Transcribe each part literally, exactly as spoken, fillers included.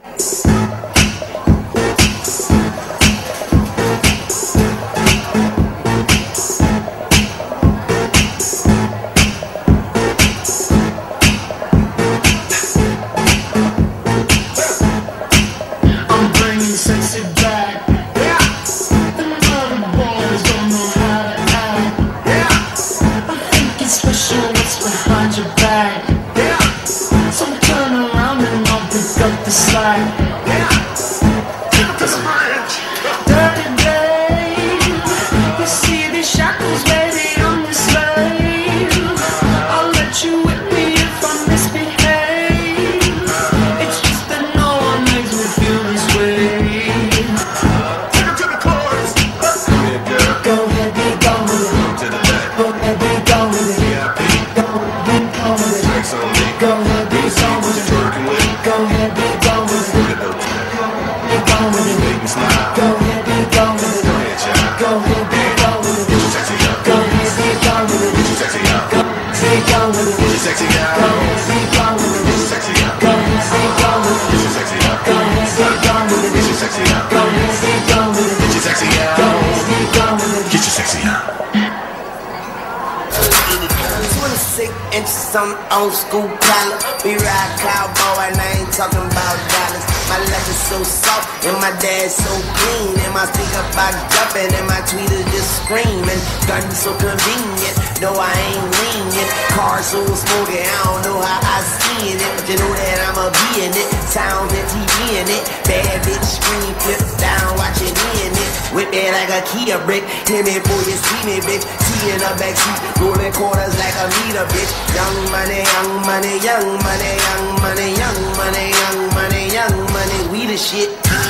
Some old school collar, we ride cowboy and I ain't talking about dollars. My life is so soft and my dad's so clean, and my speaker box jumping and my tweeters just screaming. Guns so convenient, no I ain't lenient. Car so smoky, I don't know how I seen it, but you know that I'ma be in it. Sound and T V in it, bad bitch scream, flip down, watching in it. Whip it like a Kia brick, tell me boy you see me bitch. See in the backseat, rolling quarters like a meter bitch. Young money, young money, young money, young money, young money, young money, young money, we the shit.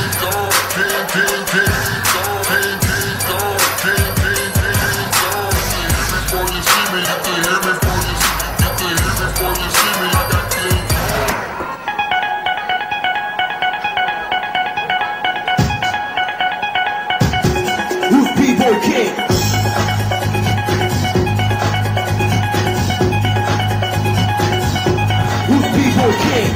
Who's B-Boy King? Who's B-Boy King?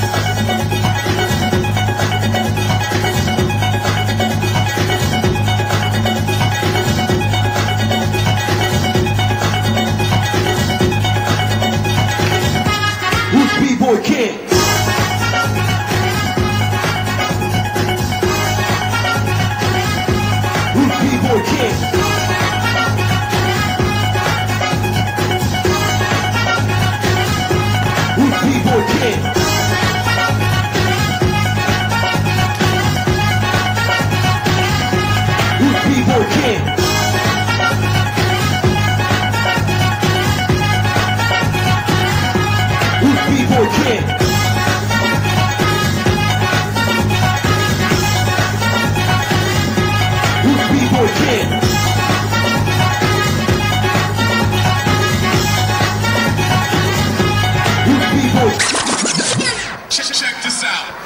Who's B-Boy King? Who's B-Boy King? Who's B-Boy King? Who's B-Boy King? Who's B-Boy King? Who's B-Boy King? Who's B-Boy? Check this out.